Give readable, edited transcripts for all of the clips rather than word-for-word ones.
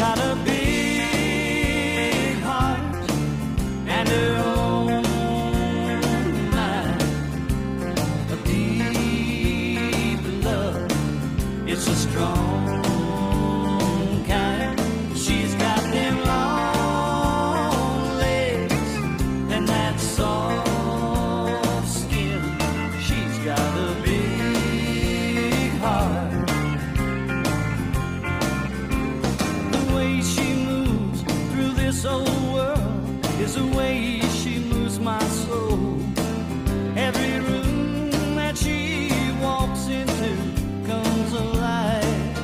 got a big heart and her own mind. A deep love, it's a strong kind. She's got them long legs and that soft skin. She's got a big heart. The way she moves through this old world is the way she moves my soul. Every room that she walks into comes alive.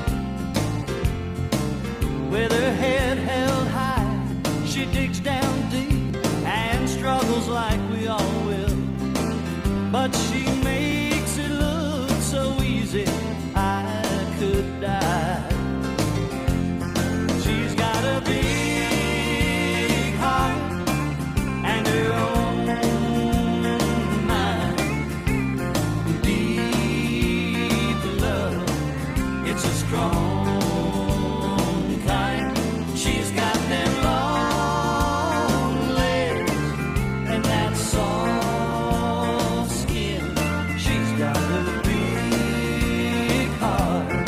With her head held high, she digs down deep and struggles like we all will. But she makes it look so easy, I could die. She's got a big heart and her own mind. Deep love, it's a strong kind. She's got them long legs and that soft skin. She's got a big heart.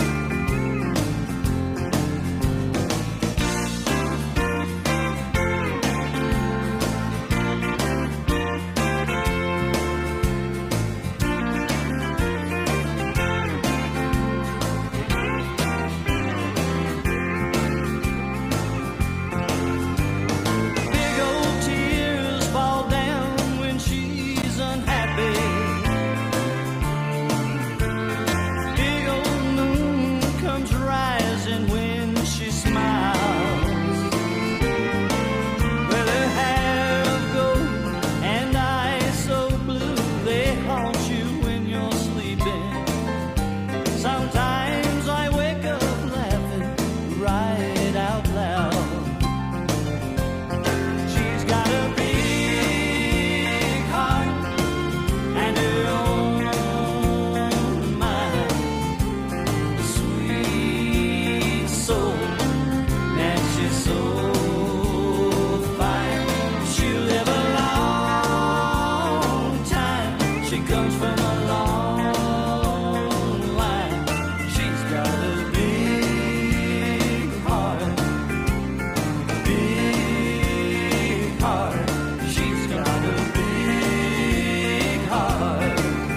Big old tears fall down when she's unhappy. Big old moon comes rising when she smiles. With her hair of gold and eyes so blue, they haunt you when you're sleeping. Sometimes I wake up laughing right out loud. She's got a big heart and her own mind. A sweet soul, and she's so fine. She'll live a long time. She comes from a long line. She's got a big heart. Big heart. She's got a big heart.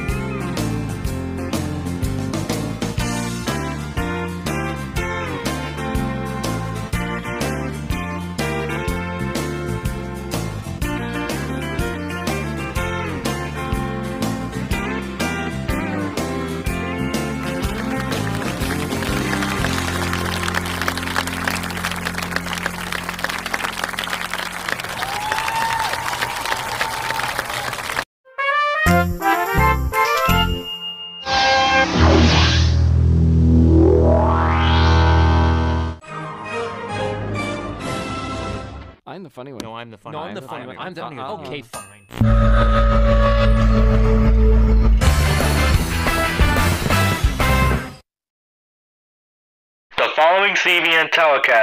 I'm the funny one. No, I'm the funny No, one. I'm the funny one. I'm the funny one. okay, fine. The following CBN telecast